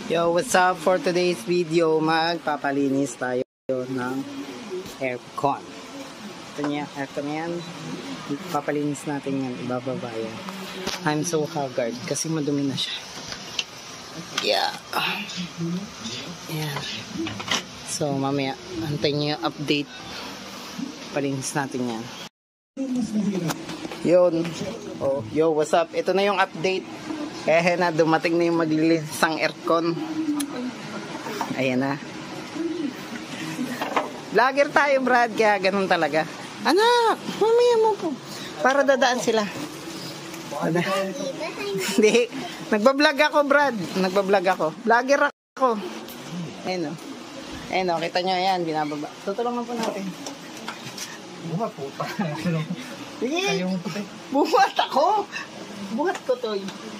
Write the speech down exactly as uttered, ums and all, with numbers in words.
Yo, what's up? For today's video, magpapalinis tayo ng aircon. Ito niya, aircon yan. Papalinis natin yan, ibababa yan. I'm so haggard kasi madumi na siya. Yeah. Yeah. So, mamaya, antayin niyo yung update. Palinis natin yan. Yun. Oh, yo, what's up? Ito na yung update. Eh na, dumating na yung maglilisang aircon. Ayan na. Vlogger tayo, Brad, kaya ganun talaga. Anak, mamaya mo po. Para dadaan sila. Dada. Hindi. Nagbablog ako, Brad. Nagbablog ako. Vlogger ako. Ayan o. Ayan o, kita nyo, ayan, binababa. Tutulungan po natin. Buhat po pa. Sige. Buhat ako. Buhat ko to.